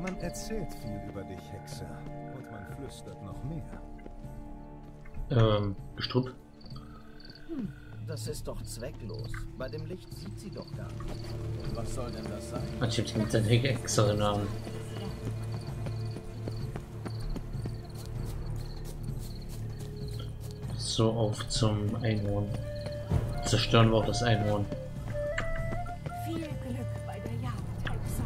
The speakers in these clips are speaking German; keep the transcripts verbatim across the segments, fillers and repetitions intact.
Man erzählt viel über dich, Hexe. Und man flüstert noch mehr. Ähm, Gestrüpp. Hm, das ist doch zwecklos. Bei dem Licht sieht sie doch gar nicht. Und was soll denn das sein? Ich hab's mit der Hexe im Namen. So, auf zum Einhorn. Zerstören wir auch das Einhorn. Viel Glück bei der Jagd, Hexe.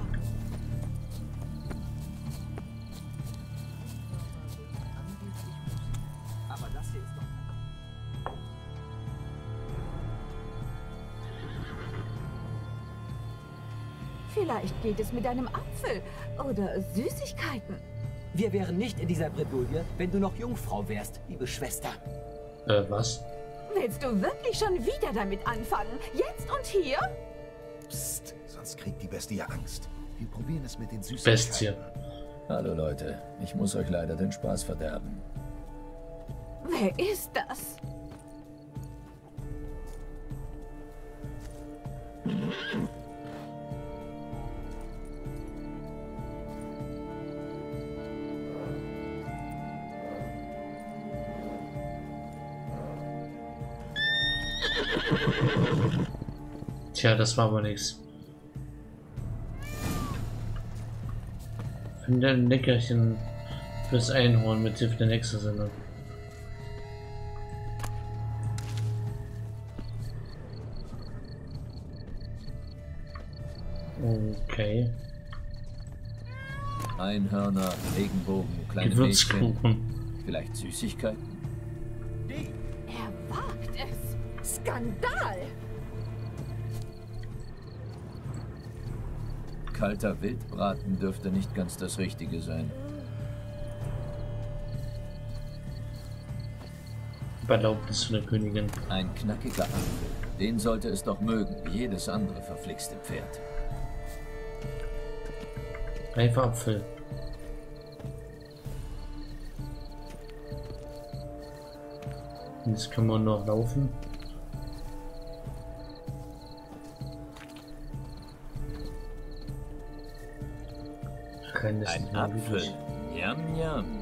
Aber das hier ist doch... Vielleicht geht es mit einem Apfel oder Süßigkeiten. Wir wären nicht in dieser Bredouille, wenn du noch Jungfrau wärst, liebe Schwester. Äh, was? Willst du wirklich schon wieder damit anfangen? Jetzt und hier? Psst, sonst kriegt die Bestie Angst. Wir probieren es mit den Süßigkeiten. Bestie. Hallo Leute, ich muss euch leider den Spaß verderben. Wer ist das? Tja, das war aber nichts. Finde ein Leckerchen fürs Einhorn mit Hilfe der Hexe-Sinne. Okay. Einhörner, Regenbogen, kleine Mädchen, Gewürzkuchen. vielleicht Süßigkeiten? Er wagt es. Skandal! Kalter Wildbraten dürfte nicht ganz das Richtige sein. Erlaubnis von der Königin. Ein knackiger Apfel. Den sollte es doch mögen, wie jedes andere verflixte Pferd. Reifer Apfel. Jetzt können wir noch laufen. Kein Ein Apfel. Yum, yum.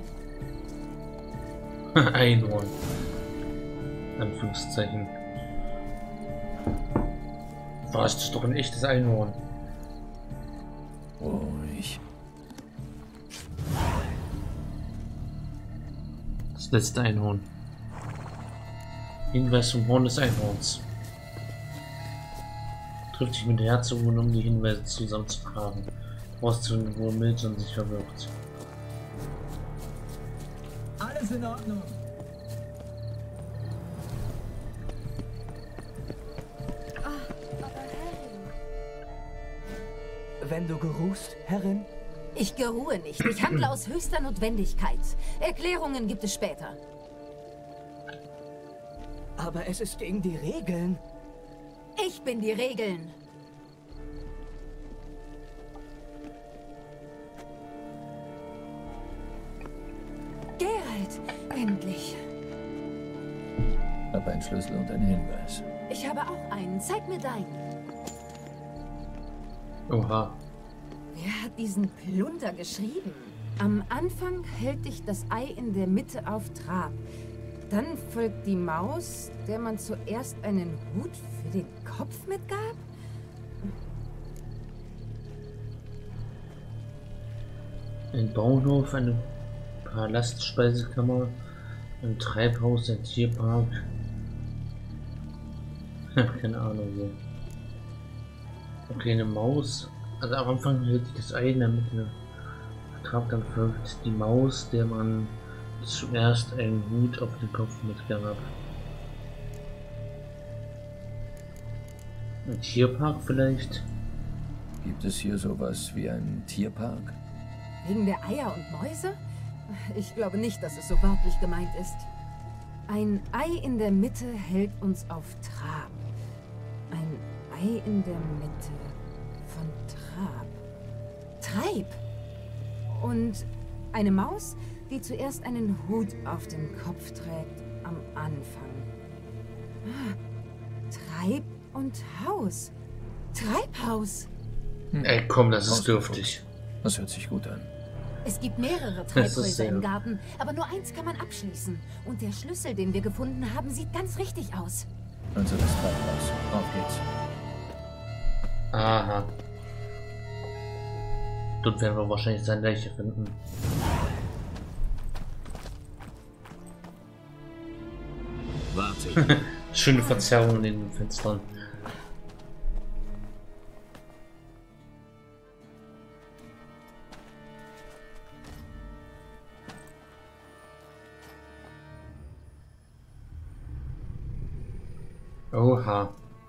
Einhorn. Anführungszeichen. Was, das ist doch ein echtes Einhorn. Ruhig. Das letzte Einhorn. Hinweis zum Horn des Einhorns. Trifft sich mit der Herzogin, um die Hinweise zusammenzutragen. Rauszufinden, wo Milton sich verwirrt. Alles in Ordnung. Wenn du geruhst, Herrin? Ich geruhe nicht. Ich handle aus höchster Notwendigkeit. Erklärungen gibt es später. Aber es ist gegen die Regeln. Ich bin die Regeln. Geralt, endlich. Hab einen Schlüssel und einen Hinweis. Ich habe auch einen. Zeig mir deinen. Oha. Wer hat diesen Plunder geschrieben? Am Anfang hält dich das Ei in der Mitte auf Trab. Dann folgt die Maus, der man zuerst einen Hut für den Kopf mitgab? Ein Bauernhof, eine Palastspeisekammer, ein Treibhaus, ein Tierpark. Keine Ahnung wo. Okay, eine Maus. Also am Anfang hält sich das Ei in der Mitte. Trab, dann folgt die Maus, der man zuerst einen Hut auf den Kopf mitgab. Ein Tierpark vielleicht? Gibt es hier sowas wie einen Tierpark? Wegen der Eier und Mäuse? Ich glaube nicht, dass es so wörtlich gemeint ist. Ein Ei in der Mitte hält uns auf Trab. Ein Ei in der Mitte von Trab. Treib! Und eine Maus, die zuerst einen Hut auf den Kopf trägt am Anfang. Treib und Haus. Treibhaus. Ey, komm, das ist dürftig. Das hört sich gut an. Es gibt mehrere Treibhäuser im Garten, aber nur eins kann man abschließen. Und der Schlüssel, den wir gefunden haben, sieht ganz richtig aus. Also das Treibhaus. Auf geht's. Aha. Dort werden wir wahrscheinlich seine Leiche finden. Warte. Schöne Verzerrung in den Fenstern. Oha.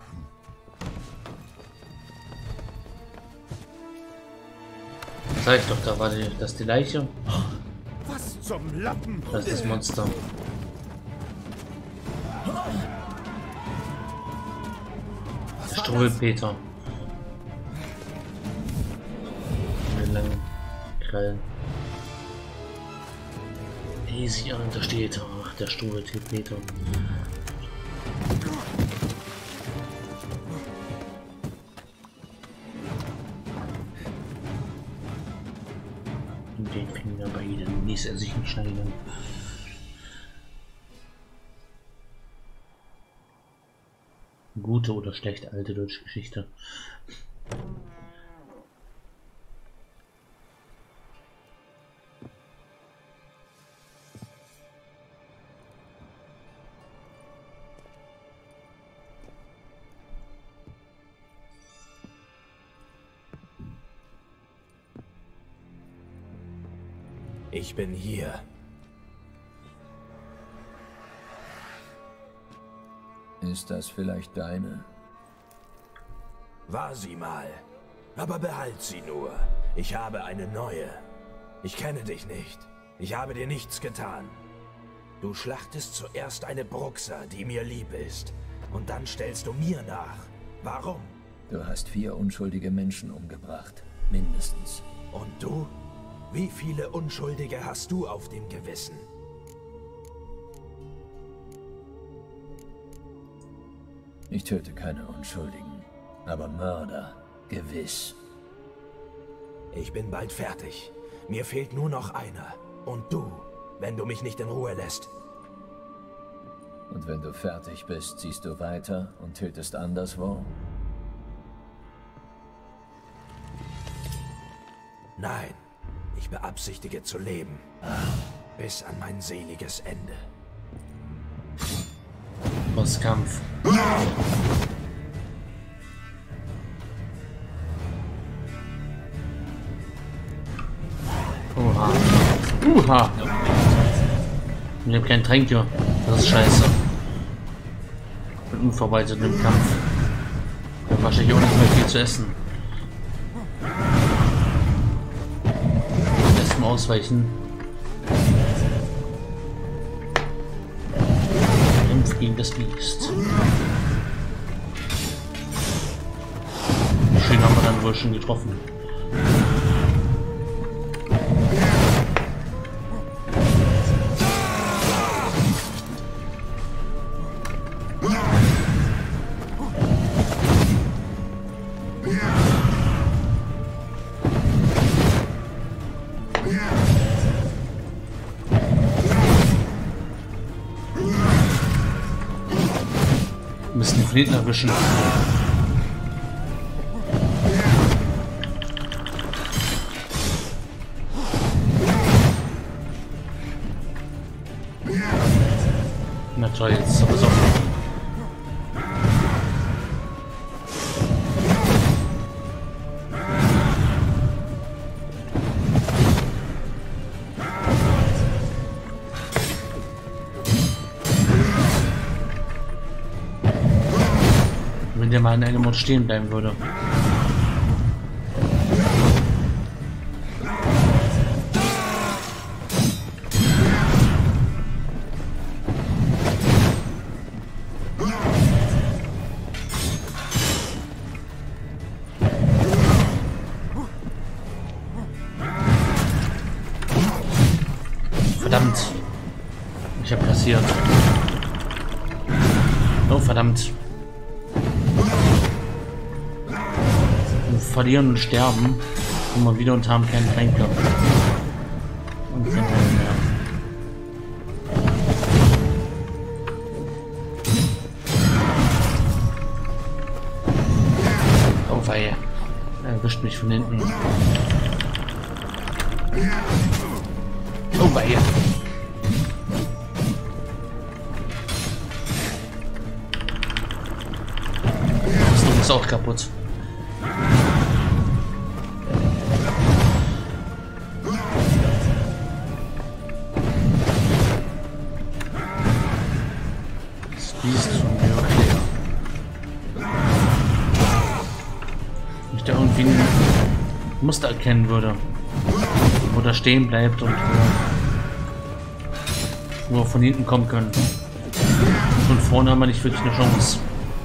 Sag ich doch, da war die, das die Leiche. Was zum Lappen? Das ist das Monster. Der Struwwelpeter. Mit langen Krallen. Easy, und da steht er. Ach, der Struwwelpeter. Den Finger bei ihnen ließ er sich nicht schneiden. Gute oder schlechte alte deutsche Geschichte. Ich bin hier. Ist das vielleicht deine? War sie mal. Aber behalt sie nur. Ich habe eine neue. Ich kenne dich nicht. Ich habe dir nichts getan. Du schlachtest zuerst eine Bruxa, die mir lieb ist. Und dann stellst du mir nach. Warum? Du hast vier unschuldige Menschen umgebracht. Mindestens. Und du? Wie viele Unschuldige hast du auf dem Gewissen? Ich töte keine Unschuldigen, aber Mörder, gewiss. Ich bin bald fertig. Mir fehlt nur noch einer. Und du, wenn du mich nicht in Ruhe lässt. Und wenn du fertig bist, ziehst du weiter und tötest anderswo? Nein, ich beabsichtige zu leben. Bis an mein seliges Ende. Bosskampf. Oha. Uha. Ich hab keinen Tränke. Das ist scheiße. Ich bin unvorbereitet im Kampf. Ich hab wahrscheinlich auch nicht mehr viel zu essen. Erstmal ausweichen. Kampf gegen das Biest. Schön haben wir dann wohl schon getroffen. Wir müssen die Flinten erwischen. Na toll, jetzt ist aber so. Wenn der mal in einem Ort stehen bleiben würde. Verdammt. Ich habe kassiert. Oh, verdammt. Wir verlieren und sterben. Kommen wir wieder und haben keinen Tränke. Und keinen mehr. Oh weia. Er erwischt mich von hinten. Oh weia. Das Ding ist auch kaputt. Das Biest von mir, okay. Wenn ich da irgendwie ein Muster erkennen würde, wo der stehen bleibt und wo wir von hinten kommen können. Von vorne haben wir nicht wirklich eine Chance.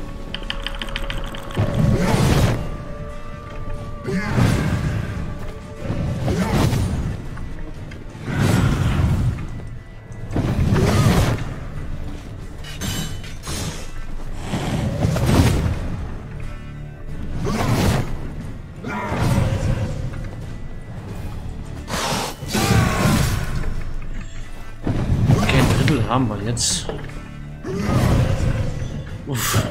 Haben wir jetzt. Uff.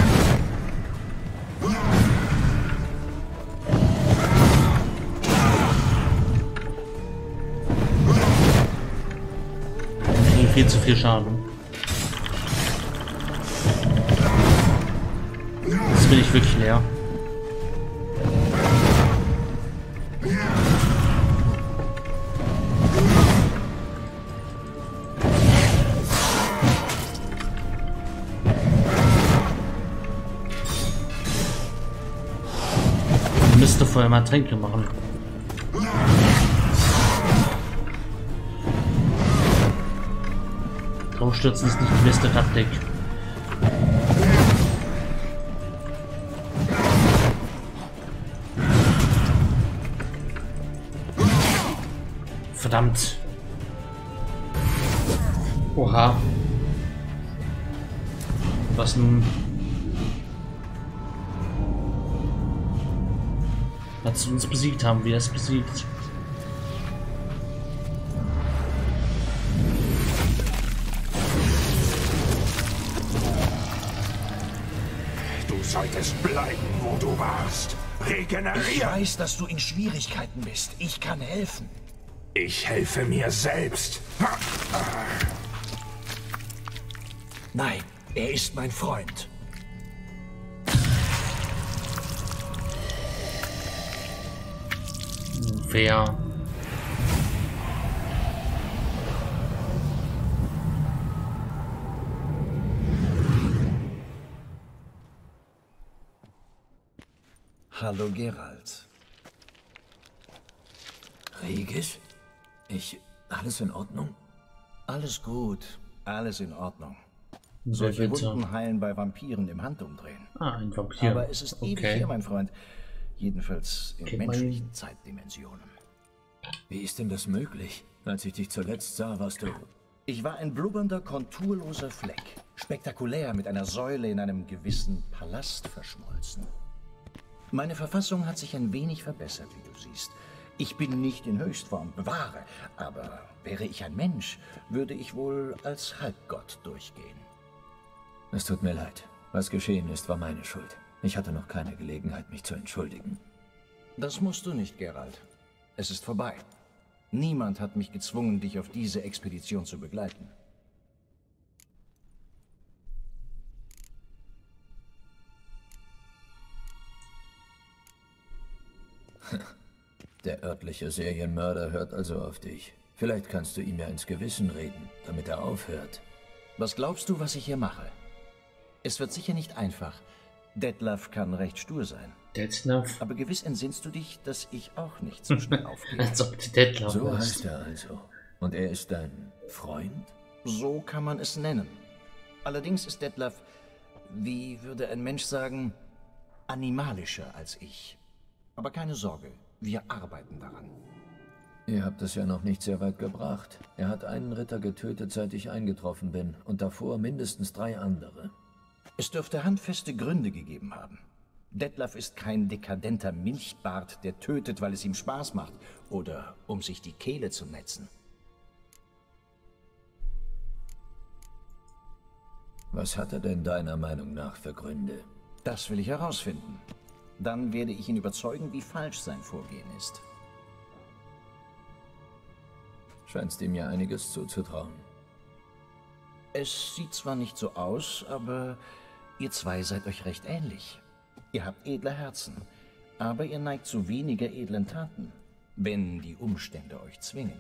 Wir kriegen viel zu viel Schaden. Jetzt bin ich wirklich leer. Müsste vorher mal Tränke machen. Draufstürzen ist nicht die beste Taktik. Verdammt. Oha. Was nun? Als sie uns besiegt haben, wir es besiegt. Du solltest bleiben, wo du warst. Regenerieren. Ich weiß, dass du in Schwierigkeiten bist. Ich kann helfen. Ich helfe mir selbst. Nein, er ist mein Freund. Wer? Hallo Geralt. Regis? Ich... Alles in Ordnung? Alles gut. Alles in Ordnung. Wer Solche bitte? Wunden heilen bei Vampiren im Handumdrehen. Ah, ein Vampir. Aber es ist ewig okay. her, mein Freund. Jedenfalls in Kennt man menschlichen ihn? Zeitdimensionen. Wie ist denn das möglich? Als ich dich zuletzt sah, warst du... Ich war ein blubbernder, konturloser Fleck. Spektakulär mit einer Säule in einem gewissen Palast verschmolzen. Meine Verfassung hat sich ein wenig verbessert, wie du siehst. Ich bin nicht in Höchstform, bewahre. Aber wäre ich ein Mensch, würde ich wohl als Halbgott durchgehen. Es tut mir leid. Was geschehen ist, war meine Schuld. Ich hatte noch keine Gelegenheit, mich zu entschuldigen. Das musst du nicht, Geralt. Es ist vorbei. Niemand hat mich gezwungen, dich auf diese Expedition zu begleiten. Der örtliche Serienmörder hört also auf dich. Vielleicht kannst du ihm ja ins Gewissen reden, damit er aufhört. Was glaubst du, was ich hier mache? Es wird sicher nicht einfach. Detlef kann recht stur sein. Detlef? Aber gewiss entsinnst du dich, dass ich auch nicht so schnell aufgehe. Als ob die Detlef So ist. heißt er also. Und er ist dein Freund? So kann man es nennen. Allerdings ist Detlef, wie würde ein Mensch sagen, animalischer als ich. Aber keine Sorge, wir arbeiten daran. Ihr habt es ja noch nicht sehr weit gebracht. Er hat einen Ritter getötet, seit ich eingetroffen bin. Und davor mindestens drei andere. Es dürfte handfeste Gründe gegeben haben. Detlef ist kein dekadenter Milchbart, der tötet, weil es ihm Spaß macht. Oder um sich die Kehle zu netzen. Was hat er denn deiner Meinung nach für Gründe? Das will ich herausfinden. Dann werde ich ihn überzeugen, wie falsch sein Vorgehen ist. Scheinst ihm ja einiges zuzutrauen. Es sieht zwar nicht so aus, aber ihr zwei seid euch recht ähnlich. Ihr habt edle Herzen, aber ihr neigt zu weniger edlen Taten, wenn die Umstände euch zwingen.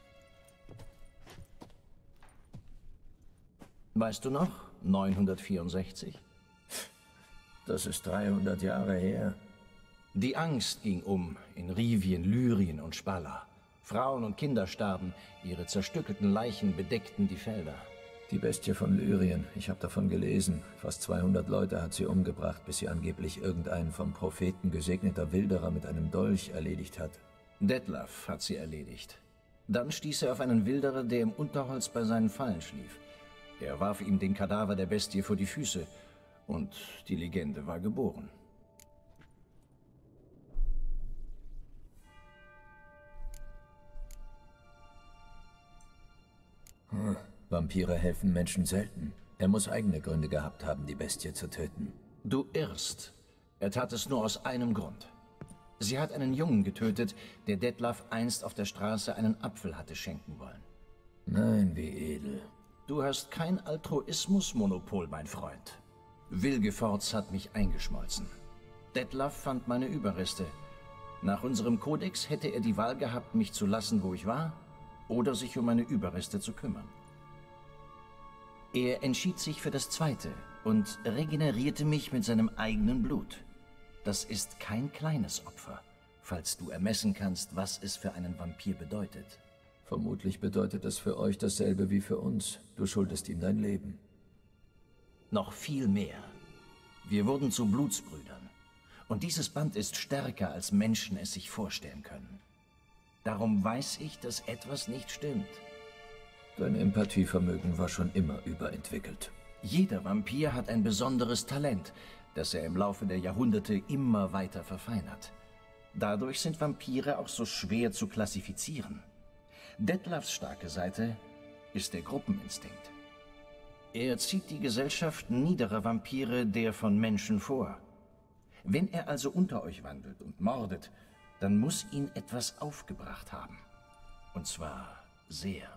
Weißt du noch, neunhundertvierundsechzig? Das ist dreihundert Jahre her. Die Angst ging um in Rivien, Lyrien und Spalla. Frauen und Kinder starben, ihre zerstückelten Leichen bedeckten die Felder. Die Bestie von Lyrien, ich habe davon gelesen. Fast zweihundert Leute hat sie umgebracht, bis sie angeblich irgendein vom Propheten gesegneter Wilderer mit einem Dolch erledigt hat. Detlef hat sie erledigt. Dann stieß er auf einen Wilderer, der im Unterholz bei seinen Fallen schlief. Er warf ihm den Kadaver der Bestie vor die Füße und die Legende war geboren. Hm. Vampire helfen Menschen selten. Er muss eigene Gründe gehabt haben, die Bestie zu töten. Du irrst. Er tat es nur aus einem Grund. Sie hat einen Jungen getötet, der Detlef einst auf der Straße einen Apfel hatte schenken wollen. Nein, wie edel. Du hast kein Altruismusmonopol, mein Freund. Wilgefortz hat mich eingeschmolzen. Detlef fand meine Überreste. Nach unserem Kodex hätte er die Wahl gehabt, mich zu lassen, wo ich war, oder sich um meine Überreste zu kümmern. Er entschied sich für das Zweite und regenerierte mich mit seinem eigenen Blut. Das ist kein kleines Opfer, falls du ermessen kannst, was es für einen Vampir bedeutet. Vermutlich bedeutet es für euch dasselbe wie für uns. Du schuldest ihm dein Leben. Noch viel mehr. Wir wurden zu Blutsbrüdern. Und dieses Band ist stärker, als Menschen es sich vorstellen können. Darum weiß ich, dass etwas nicht stimmt. Dein Empathievermögen war schon immer überentwickelt. Jeder Vampir hat ein besonderes Talent, das er im Laufe der Jahrhunderte immer weiter verfeinert. Dadurch sind Vampire auch so schwer zu klassifizieren. Detlefs starke Seite ist der Gruppeninstinkt. Er zieht die Gesellschaft niederer Vampire der von Menschen vor. Wenn er also unter euch wandelt und mordet, dann muss ihn etwas aufgebracht haben. Und zwar sehr.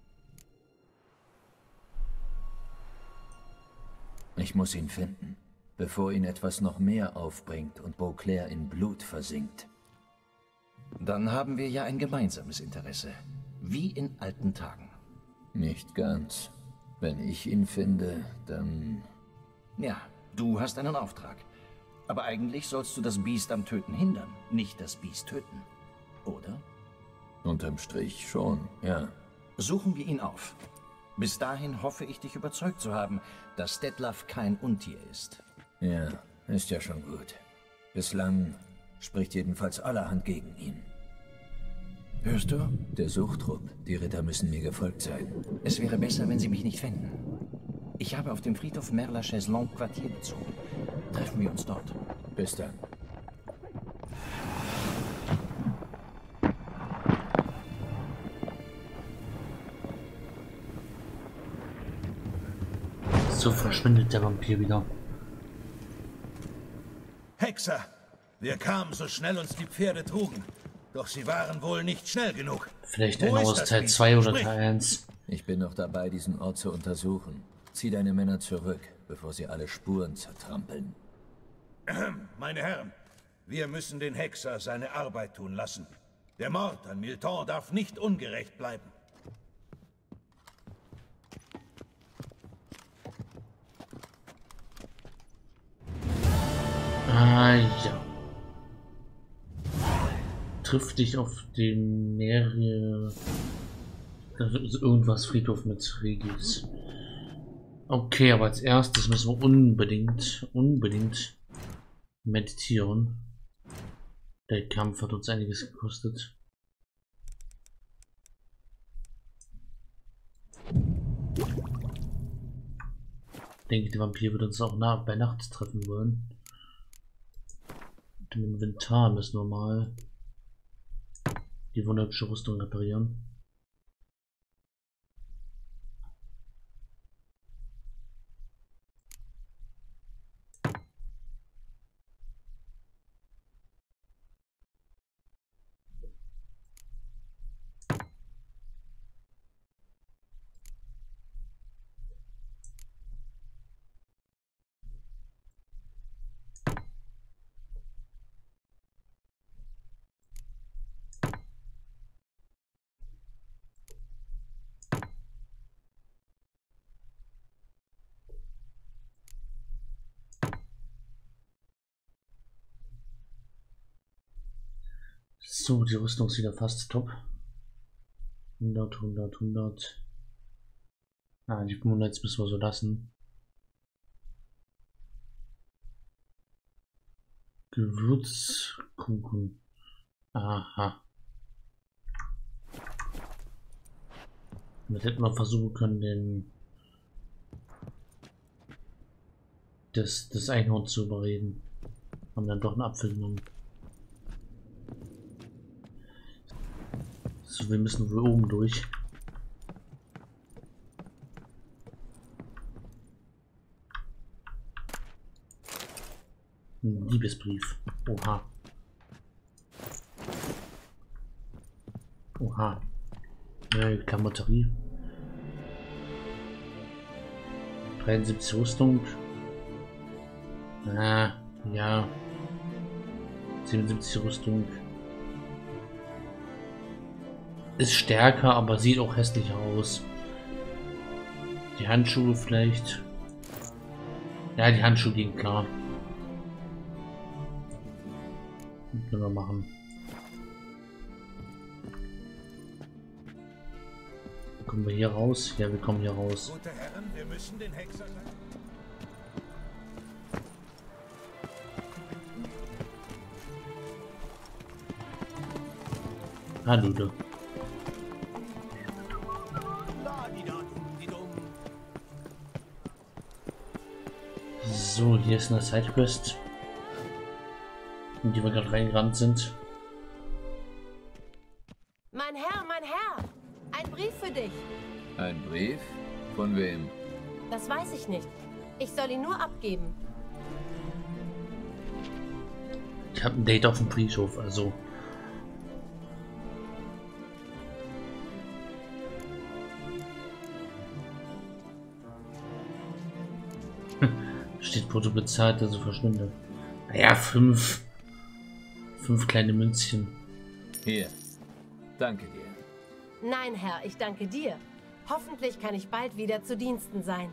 Ich muss ihn finden, bevor ihn etwas noch mehr aufbringt und Beauclair in Blut versinkt. Dann haben wir ja ein gemeinsames Interesse. Wie in alten Tagen. Nicht ganz. Wenn ich ihn finde, dann... Ja, du hast einen Auftrag. Aber eigentlich sollst du das Biest am Töten hindern, nicht das Biest töten. Oder? Unterm Strich schon, ja. Suchen wir ihn auf. Bis dahin hoffe ich, dich überzeugt zu haben, dass Detlef kein Untier ist. Ja, ist ja schon gut. Bislang spricht jedenfalls allerhand gegen ihn. Hörst du? Der Suchtrupp. Die Ritter müssen mir gefolgt sein. Es wäre besser, wenn sie mich nicht fänden. Ich habe auf dem Friedhof Merla-Chaiselong Quartier bezogen. Treffen wir uns dort. Bis dann. So verschwindet der Vampir wieder. Hexer! Wir kamen so schnell uns die Pferde trugen. Doch sie waren wohl nicht schnell genug. Vielleicht Wo einer ist aus das Teil Biest? zwei oder Sprich. Teil eins. Ich bin noch dabei, diesen Ort zu untersuchen. Zieh deine Männer zurück, bevor sie alle Spuren zertrampeln. Meine Herren, wir müssen den Hexer seine Arbeit tun lassen. Der Mord an Milton darf nicht ungerecht bleiben. Ah ja. Trifft dich auf dem mehrere also irgendwas Friedhof mit Regis. Okay, aber als erstes müssen wir unbedingt, unbedingt meditieren. Der Kampf hat uns einiges gekostet. Ich denke, der Vampir wird uns auch nah bei Nacht treffen wollen. Im Inventar müssen wir mal die wunderschöne Rüstung reparieren. So, die Rüstung ist wieder fast top. hundert, hundert, hundert. Ah, die fünfhundert müssen wir so lassen. Gewürzkuchen. Aha. Damit hätten wir versuchen können, den das, das Einhorn zu überreden. Haben dann doch einen Apfel genommen. So, wir müssen wohl oben durch. Ein Liebesbrief. Oha. Oha. Ja, Klamotterie. dreiundsiebzig Rüstung. Ah, ja. siebenundsiebzig Rüstung. Ist stärker, aber sieht auch hässlich aus. Die Handschuhe vielleicht. Ja, die Handschuhe gehen klar. Das können wir machen. Kommen wir hier raus? Ja, wir kommen hier raus. Gute Herren, wir müssen den Hexer sein. Hallo, du. So, hier ist eine Sidequest, in die wir gerade reingerannt sind. Mein Herr, mein Herr! Ein Brief für dich! Ein Brief? Von wem? Das weiß ich nicht. Ich soll ihn nur abgeben. Ich habe ein Date auf dem Friedhof, also. Steht Brutto bezahlt, also verschwinde. Naja, fünf. Fünf kleine Münzchen. Hier. Danke dir. Nein, Herr, ich danke dir. Hoffentlich kann ich bald wieder zu Diensten sein.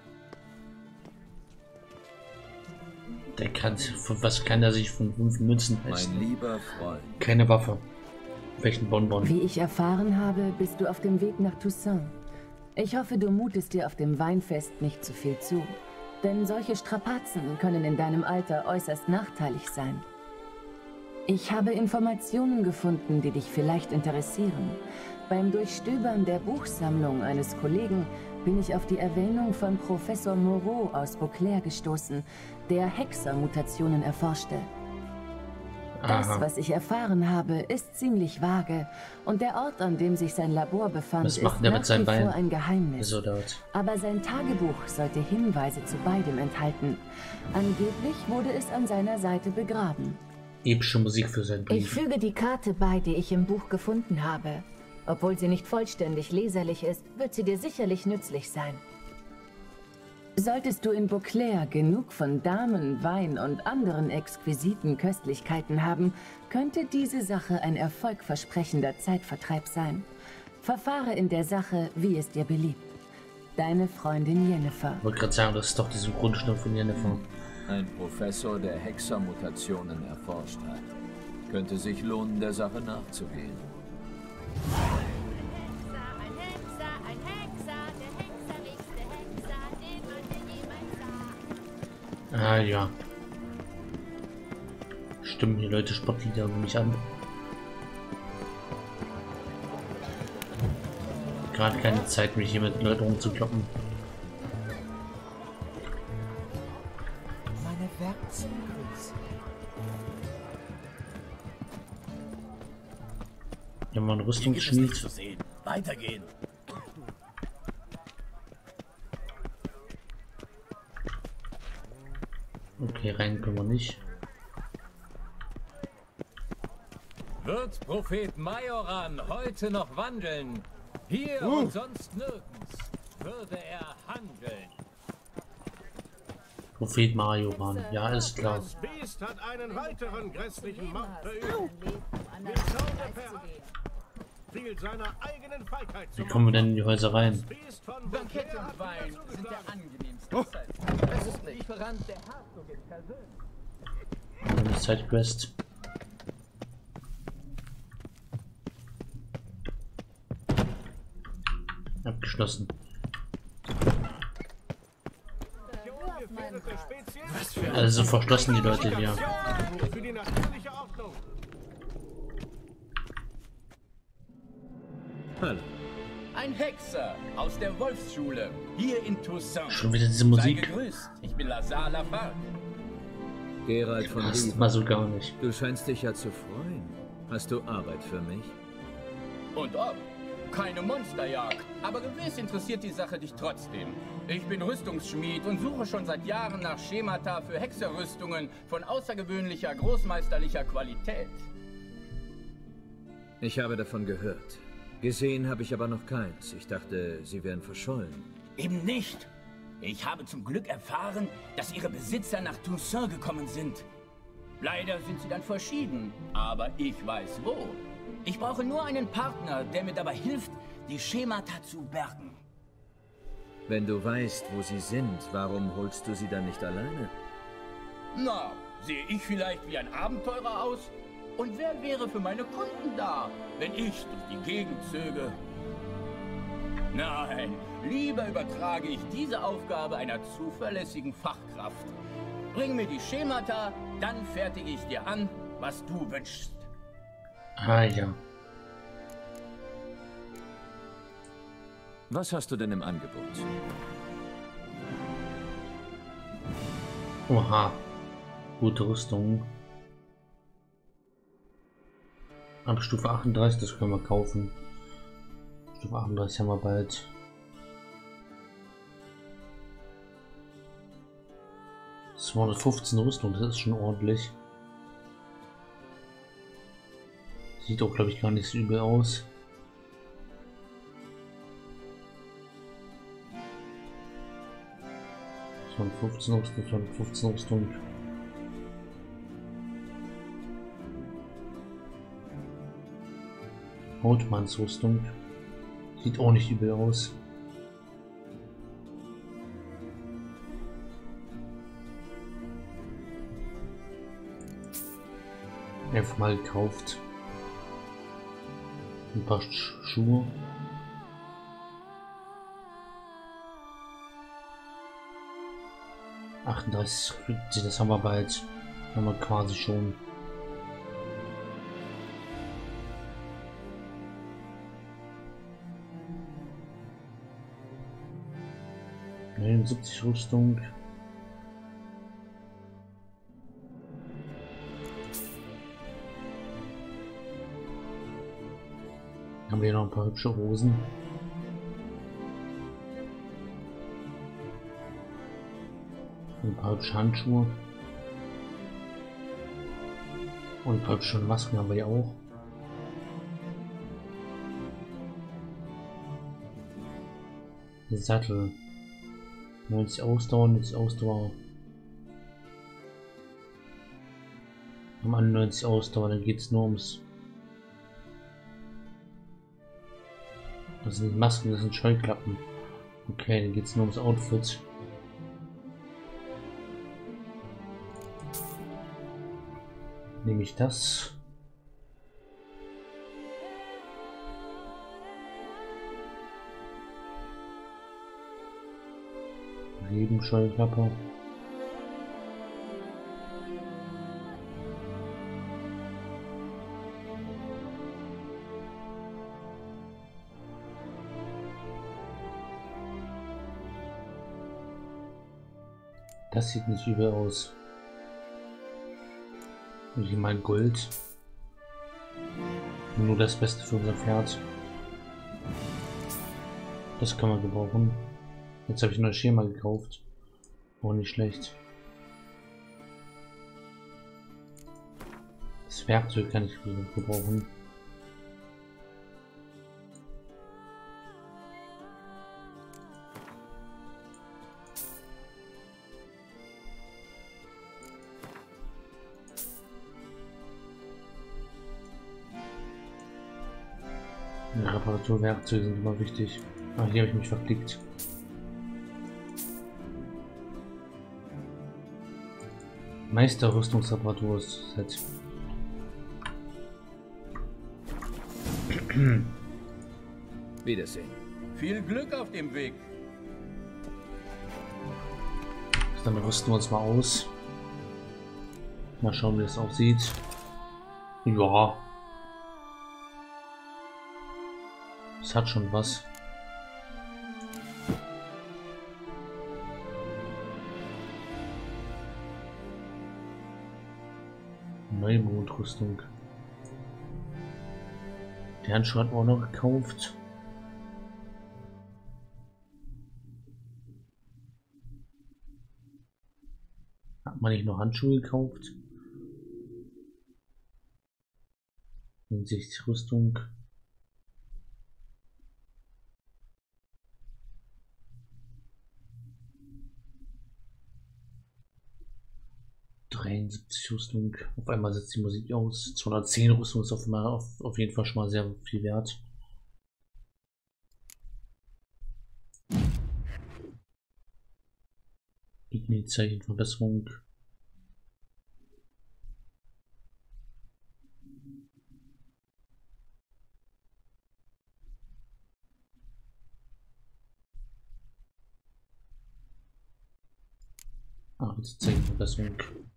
Der kann, von was kann er sich von fünf Münzen leisten? Mein lieber Freund. Keine Waffe. Welchen Bonbon? Wie ich erfahren habe, bist du auf dem Weg nach Toussaint. Ich hoffe, du mutest dir auf dem Weinfest nicht zu viel zu. Denn solche Strapazen können in deinem Alter äußerst nachteilig sein. Ich habe Informationen gefunden, die dich vielleicht interessieren. Beim Durchstöbern der Buchsammlung eines Kollegen bin ich auf die Erwähnung von Professor Moreau aus Beauclair gestoßen, der Hexermutationen erforschte. Das, Aha. was ich erfahren habe, ist ziemlich vage und der Ort, an dem sich sein Labor befand, Was ist macht der mit nach seinem wie Bein? vor ein Geheimnis. So dort. Aber sein Tagebuch sollte Hinweise zu beidem enthalten. Angeblich wurde es an seiner Seite begraben. Epische Musik für seinen Ich Brief. füge die Karte bei, die ich im Buch gefunden habe. Obwohl sie nicht vollständig leserlich ist, wird sie dir sicherlich nützlich sein. Solltest du in Beauclair genug von Damen, Wein und anderen exquisiten Köstlichkeiten haben, könnte diese Sache ein erfolgversprechender Zeitvertreib sein. Verfahre in der Sache, wie es dir beliebt. Deine Freundin Jennifer. Ich wollte gerade sagen, das ist doch die Synchronstimme von Jennifer. Ein Professor, der Hexermutationen erforscht hat. Könnte sich lohnen, der Sache nachzugehen. Ein Hexer, ein Hexer, der hexerlichste Hexer, den man jemals sah. Ah ja. Stimmen hier Leute Sportlieder mich an. Gerade keine Zeit, mich hier mit Leuten rumzukloppen. Meine Werkzeuge. Hier haben wir einen Hier gibt es nichts zu Rüstungsschmied. sehen. Weitergehen. Okay, rein können wir nicht. Wird Prophet Majoran heute noch wandeln? Hier Uh. und sonst nirgends würde er handeln. Prophet Majoran. Ja, ist klar. Das Biest hat einen weiteren grässlichen Mord Hast verübt. dein Leben, um anderen Mit Preis Zauberper zu geben. fiel seiner eigenen Feigheit Wie zum kommen wir denn in die Häuser rein? Das Biest von Bankett Beauclair und hat Wein wieder sind der zugeschlagen. angenehmste Oh. Zeit. Das ist Lieferant der Herzogin persönlich. Eine Sidequest. Abgeschlossen. Gefährdete Spezies Also verschlossen die Leute hier. für die natürliche Ordnung. Hallo. Ein Hexer aus der Wolfsschule, hier in Toussaint. Schon wieder diese Sei Musik. gegrüßt, ich bin Lazar Lafargue. Gerald von Passt Riva. mal so gar nicht. Du scheinst dich ja zu freuen. Hast du Arbeit für mich? Und ob? Keine Monsterjagd. Aber gewiss interessiert die Sache dich trotzdem. Ich bin Rüstungsschmied und suche schon seit Jahren nach Schemata für Hexerrüstungen von außergewöhnlicher, großmeisterlicher Qualität. Ich habe davon gehört. Gesehen habe ich aber noch keins. Ich dachte, sie wären verschollen. Eben nicht. Ich habe zum Glück erfahren, dass ihre Besitzer nach Toussaint gekommen sind. Leider sind sie dann verschieden, aber ich weiß wo. Ich brauche nur einen Partner, der mir dabei hilft, die Schemata zu bergen. Wenn du weißt, wo sie sind, warum holst du sie dann nicht alleine? Na, sehe ich vielleicht wie ein Abenteurer aus? Und wer wäre für meine Kunden da, wenn ich durch die Gegend zöge? Nein, lieber übertrage ich diese Aufgabe einer zuverlässigen Fachkraft. Bring mir die Schemata, dann fertige ich dir an, was du wünschst. Ah ja. Was hast du denn im Angebot? Oha. Gute Rüstung. Ab Stufe achtunddreißig, das können wir kaufen. Stufe achtunddreißig haben wir bald. zweihundertfünfzehn Rüstung, das ist schon ordentlich. Sieht auch, glaube ich, gar nicht so übel aus. zweihundertfünfzehn Rüstung, zweihundertfünfzehn Rüstung. Hautmannsrüstung. Sieht auch nicht übel aus. Einfach mal gekauft. Ein paar Sch Schuhe. achtunddreißig, das haben wir bald. Haben wir quasi schon. neunundsiebzig Rüstung. Haben wir hier noch ein paar hübsche Hosen. Ein paar hübsche Handschuhe. Und ein paar hübsche Masken haben wir ja auch. Sattel. neunzig Ausdauer, neunzig Ausdauer. Haben alle neunzig Ausdauer, dann geht es nur ums. Das sind Masken, das sind Scheuklappen. Okay, dann geht es nur ums Outfit. Nehme ich das. Scheuklappe. Das sieht nicht übel aus. Und hier mein Gold. Nur das Beste für unser Pferd. Das kann man gebrauchen. Jetzt habe ich ein neues Schema gekauft. Auch nicht schlecht. Das Werkzeug kann ich gebrauchen. Ja, Reparaturwerkzeuge sind immer wichtig. Ah, hier habe ich mich verklickt. Meister-Rüstungsreparatur-Set. Wiedersehen. Viel Glück auf dem Weg. Dann rüsten wir uns mal aus. Mal schauen, wie es aussieht. Ja. Es hat schon was. Neumondrüstung. Der Handschuh hat auch noch gekauft. Hat man nicht noch Handschuhe gekauft? Hinsichtlich Rüstung. dreiundsiebzig Rüstung. Auf einmal setzt die Musik aus. zweihundertzehn Rüstung ist auf, mal, auf, auf jeden Fall schon mal sehr viel wert. Igni-Zeichenverbesserung. Ah, das Zeichenverbesserung.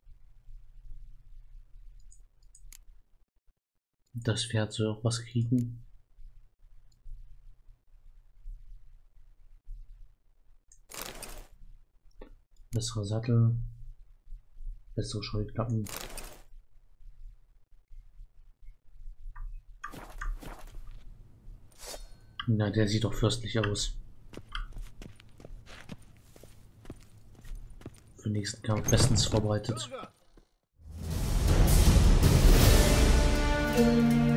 Das Pferd soll auch was kriegen. Bessere Sattel. Bessere Scheuklappen. Na, der sieht doch fürstlich aus. Für den nächsten Kampf bestens vorbereitet. Bürger!